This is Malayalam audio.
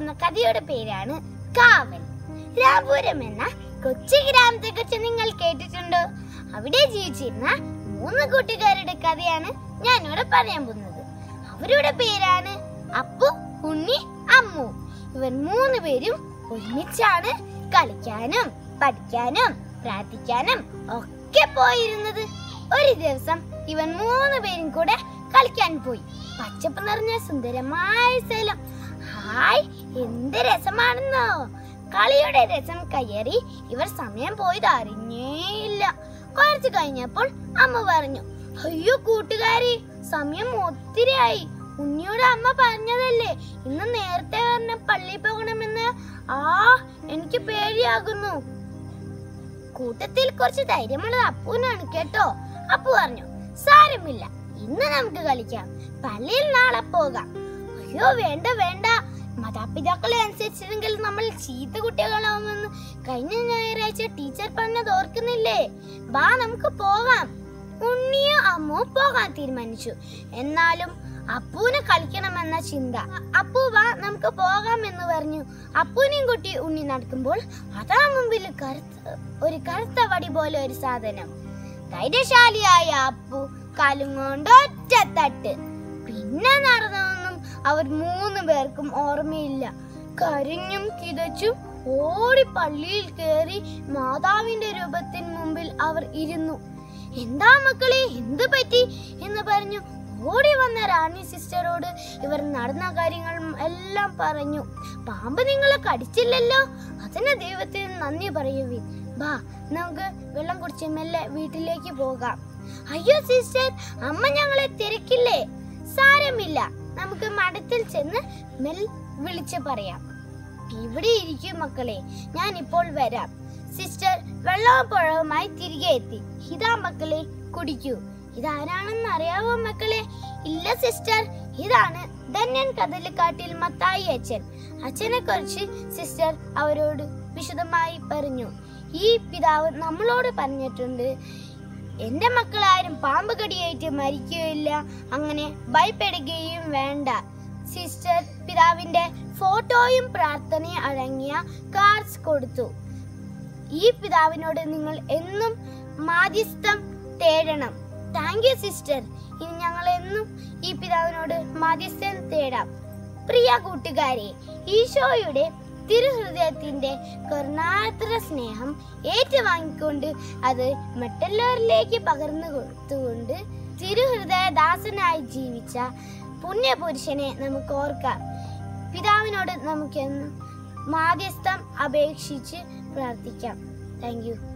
പോകുന്ന കഥയുടെ പേരാണ് കാവൽ. രാംപുരം എന്ന കൊച്ചു ഗ്രാമത്തെ കുറിച്ച് നിങ്ങൾ കേട്ടിട്ടുണ്ടോ? അവിടെ ജീവിച്ചിരുന്ന 3 കൂട്ടുകാരുടെ കഥയാണ് ഞാനിവിടെ പറയാൻ പോകുന്നത്. അവരുടെ പേരാണ് അപ്പു, ഉണ്ണി, അമ്മു. ഇവർ 3 പേരും ഒരുമിച്ചാണ് കളിക്കാനും പഠിക്കാനും പ്രാർത്ഥിക്കാനും ഒക്കെ പോയിരുന്നത്. ഒരു ദിവസം ഇവൻ 3 പേരും കൂടെ കളിക്കാൻ പോയി. പച്ചപ്പ് നിറഞ്ഞ സുന്ദരമായ സ്ഥലം. ഹായ്, എന്ത് രസമാണെന്നോ! കളിയുടെ രസം കയറി ഇവർ സമയം പോയത് അറിഞ്ഞേയില്ല. കുറച്ചു കഴിഞ്ഞപ്പോൾ അമ്മ പറഞ്ഞു, അയ്യോ കൂട്ടുകാരി, സമയം ഒത്തിരിയായി. ഉണ്ണിയോട് അമ്മ പറഞ്ഞതല്ലേ ഇന്ന് നേരത്തെ വന്ന് പള്ളിയിൽ പോകണമെന്ന്. എനിക്ക് പേടിയാകുന്നു. കൂട്ടത്തിൽ കുറച്ച് ധൈര്യമുള്ളത് അപ്പുവിനാണ് കേട്ടോ. അപ്പു പറഞ്ഞു, സാരമില്ല, ഇന്ന് നമുക്ക് കളിക്കാം, പള്ളിയിൽ നാളെ പോകാം. അയ്യോ വേണ്ട വേണ്ട, മാതാപിതാക്കളെ അനുസരിച്ചില്ലെങ്കിൽ നമ്മൾ ചീത്ത കുട്ടികളാവുമെന്ന് കഴിഞ്ഞ ഞായറാഴ്ച ടീച്ചർ പറഞ്ഞത് ഓർക്കുന്നില്ലേ? വാ നമുക്ക് പോകാം. ഉണ്ണിയും അമ്മുവും പോകാൻ തീരുമാനിച്ചു. എന്നാലും അപ്പുവിന് കളിക്കണമെന്ന ചിന്ത. അപ്പു വാ നമുക്ക് പോകാം എന്ന് പറഞ്ഞു. അപ്പുവിനെയും കുട്ടി ഉണ്ണി നടക്കുമ്പോൾ അതാ മുമ്പിൽ ഒരു കറുത്ത വടി പോലെ ഒരു സാധനം. ധൈര്യശാലിയായ അപ്പു കാലും കൊണ്ട് ഒറ്റ തട്ട്. പിന്നെ നടന്നതൊന്നും അവർ 3 പേർക്കും ഓർമ്മയില്ല. കരഞ്ഞും കിതച്ചും ഓടി പള്ളിയിൽ കയറി മാതാവിന്റെ രൂപത്തിന് മുമ്പിൽ അവർ ഇരുന്നു. എന്താ മക്കളെ, എന്ത് പറ്റി എന്ന് പറഞ്ഞു ഓടി വന്ന റാണി സിസ്റ്ററോട് ഇവർ നടന്ന കാര്യങ്ങൾ എല്ലാം പറഞ്ഞു. പാമ്പ് നിങ്ങളെ കടിച്ചില്ലല്ലോ, അതിന് ദൈവത്തിന് നന്ദി പറയുവിൻ. ബാ നമുക്ക് വെള്ളം കുടിച്ച് മെല്ലെ വീട്ടിലേക്ക് പോകാം. അയ്യോ സിസ്റ്റർ, അമ്മ ഞങ്ങളെ തിരക്കില്ലേ? സാരമില്ല, നമുക്ക് മഠത്തിൽ ചെന്ന് വിളിച്ചു പറയാം. ഇവിടെ ഇരിക്കും മക്കളെ, ഞാൻ ഇപ്പോൾ വരാം. സിസ്റ്റർ വെള്ളവും പഴവുമായി തിരികെ എത്തി. ഇതാ മക്കളെ, കുടിക്കൂ. ഇതാരാണെന്ന് അറിയാവോ മക്കളെ? ഇല്ല സിസ്റ്റർ, ഇതാണ് ധന്യൻ കദളിക്കാട്ടിൽ മത്തായി അച്ഛൻ. അച്ഛനെ കുറിച്ച് സിസ്റ്റർ അവരോട് വിശദമായി പറഞ്ഞു. ഈ പിതാവ് നമ്മളോട് പറഞ്ഞിട്ടുണ്ട്, എന്റെ മക്കളാരും പാമ്പ് കടിയേറ്റ് മരിക്കുകയില്ല, അങ്ങനെ ഭയപ്പെടുകയും വേണ്ട. സിസ്റ്റർ പിതാവിന്റെ ഫോട്ടോയും പ്രാർത്ഥനയും അടങ്ങിയ കാർഡ്സ് കൊടുത്തു. ഈ പിതാവിനോട് നിങ്ങൾ എന്നും മാധ്യസ്ഥം തേടണം. Thank you sister. ഇനി ഞങ്ങൾ എന്നും ഈ പിതാവിനോട് മാധ്യസ്ഥം തേടാം. പ്രിയ കൂട്ടുകാരെ, ഈശോയുടെ തിരുഹൃദയത്തിന്റെ കരുണാർദ്ര സ്നേഹം ഏറ്റുവാങ്ങിക്കൊണ്ട് അത് മറ്റുള്ളവരിലേക്ക് പകർന്നു കൊടുത്തുകൊണ്ട് തിരുഹൃദയദാസനായി ജീവിച്ച പുണ്യപുരുഷനെ നമുക്ക് ഓർക്കാം. പിതാവിനോട് നമുക്കെന്നും മാധ്യസ്ഥം അപേക്ഷിച്ച് പ്രാർത്ഥിക്കാം. Thank U.